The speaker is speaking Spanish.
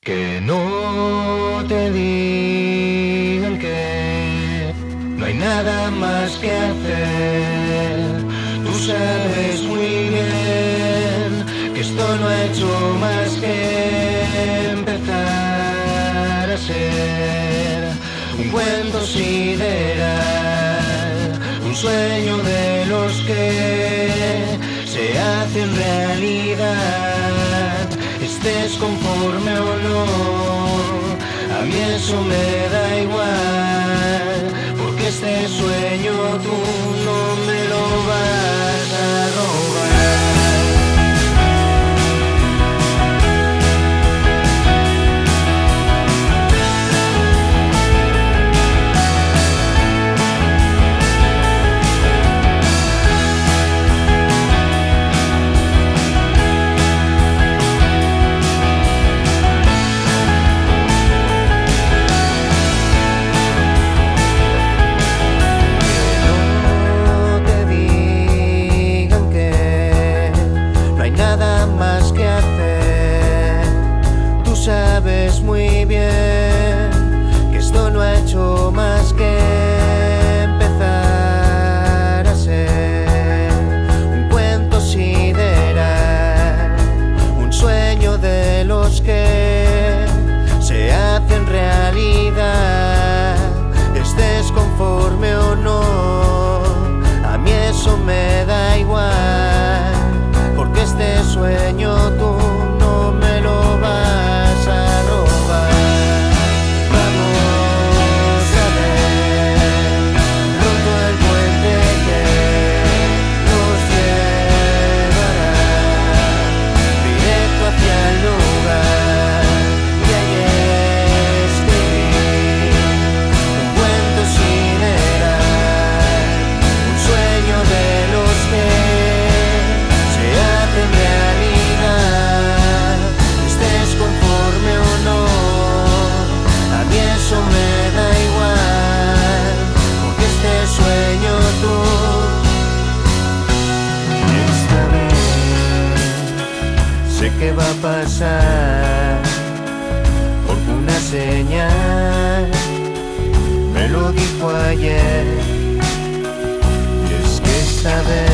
Que no te digan que no hay nada más que hacer. Tú sabes muy bien que esto no ha hecho más que empezar a ser un cuento sideral, un sueño de los que se hacen realidad. Estés conforme o no, a mí eso me da igual, porque este sueño tú no me lo vas a robar. Sabes muy bien que esto no ha hecho más que empezar a ser un cuento sideral, un sueño de los que se hacen realidad. Estés conforme o no, a mí eso me da igual, porque este sueño tú no me lo vas. ¿Qué va a pasar? Porque una señal me lo dijo ayer, y es que esta vez